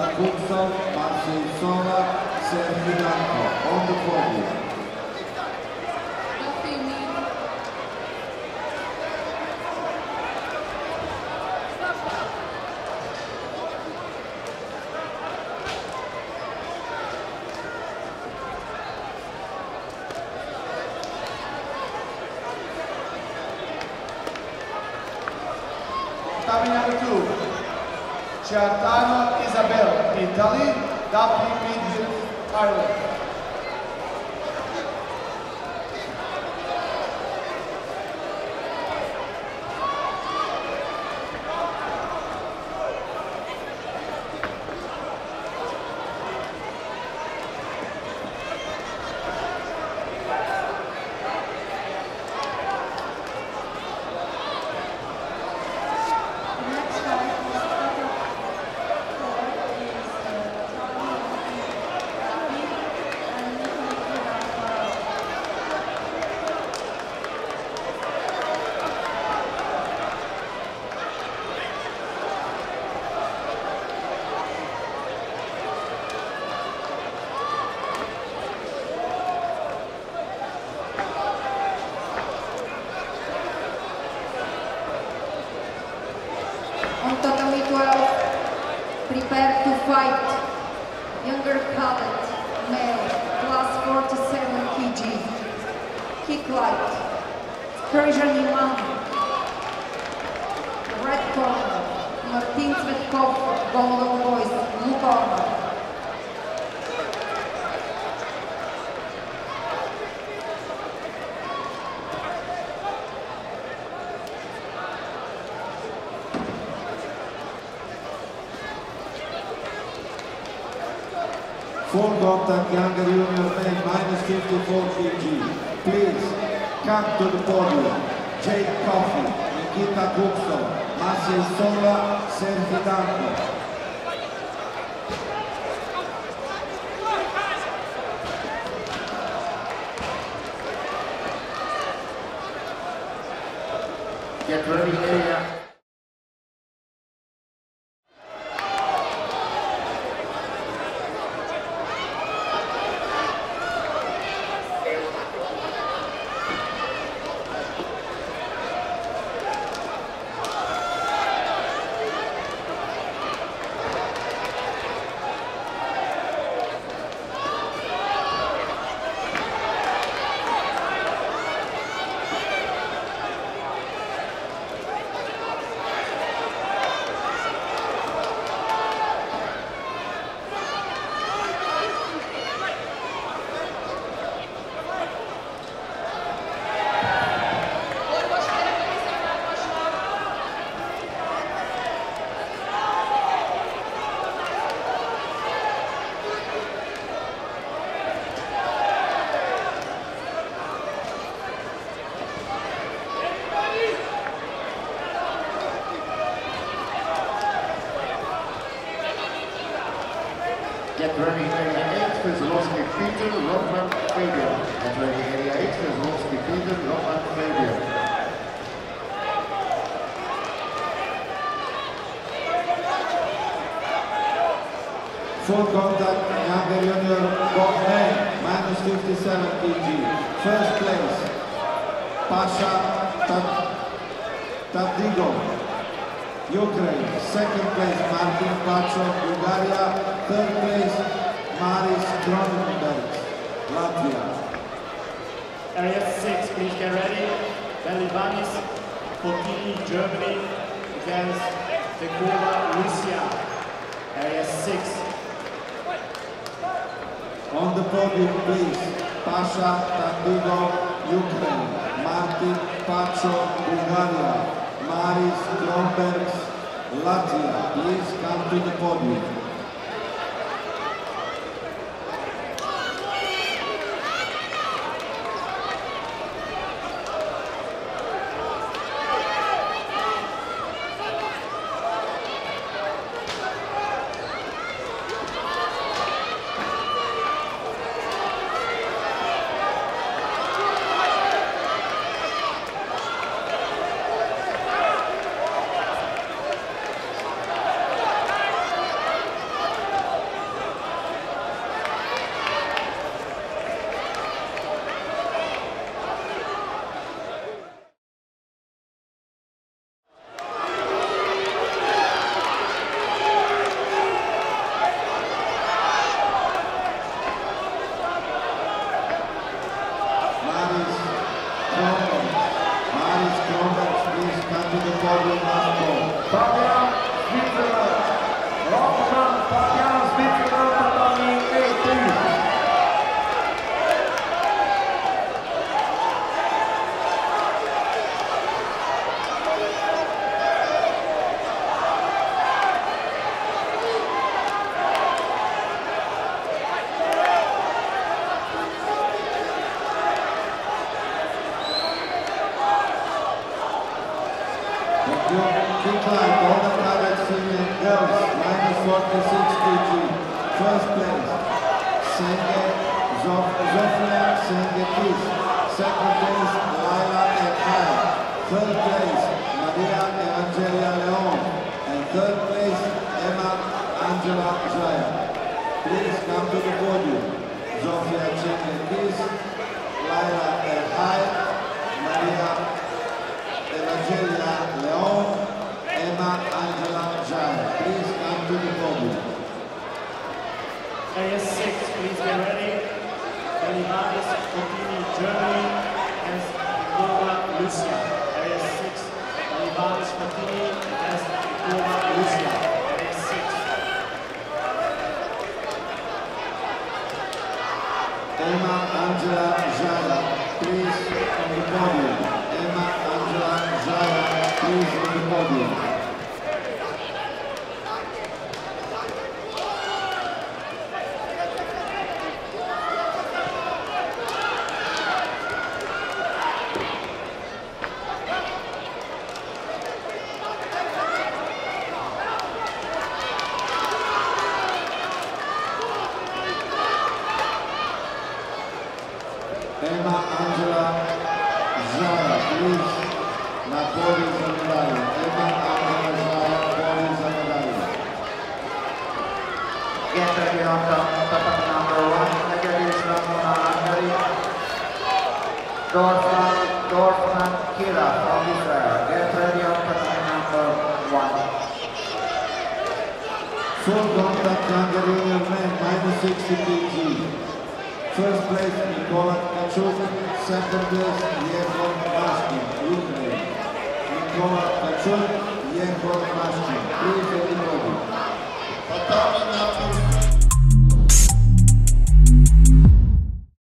Kuksov, Marcin Sola, Serhii Danko on the podium. Coming number 2, Ciartano Isabel, Italy, Dublin Midfield, Ireland. On Tatami 12, prepare to fight. Younger cadet, male, class 47 kg. Kick light. Persian Imam. Red corner, Martin Cvetkov, Golden Boys, blue corner. Full contact younger junior men, minus 54 kg. Please come to the podium. Jake Coffey, Nikita Kuksov, Marcin Sola, Serhii Danko. Get ready, area. Get ready, area 8, Kozlowski Peter, Roman Fabian. Get ready, area 8, Kozlowski Peter, Roman Fabian. Full contact younger junior both men, minus 57 kg. First place, Pasha Tadrigo, Ukraine. Second place, Martin Pachov, Bulgaria. Third place, Maris Kronenberg, Latvia. Area 6, please get ready. Belivanis, Fotini, Germany against Dekova, Russia. Area 6. On the podium, please, Pasha Tadrigo, Ukraine. Martin Pachov, Bulgaria. Maris Kronenberg, Latvia. Please come to the podium. girls, minus 46 kg. First place, Senge Zofia Sengekis. Second place, Laila Ekhai. Third place, Maria Evangelia Leon. And third place, Emma Angela Jaya. Please come to the podium. Zofia Sengekis, Laila Ekhai, Maria Evangelia Leon, Emma Angela Jaya. Please come to the podium. Area 6, please get ready. Belivanis, Fotini, Germany, against Nikova, Lucia. Area 6, Belivanis, Fotini, against Nikova, Lucia. Area 6. Emma Angela Jaya, please on the podium. Emma Angela Jaya, please on the podium. Emma Angela Jaya, please, na podium za medalju. Emma Angela Jaya, podium za medalju. Get ready on top number 1, negative from Hungary. Dorfman Kira from Israel. Get ready on top number 1. Full contact Hungarian men, minus 60 kg. First place, Nikola Tkachuk. Second place, Yegor Mashkin, Ukraine. Nikola Tkachuk, Yegor Mashkin. Please,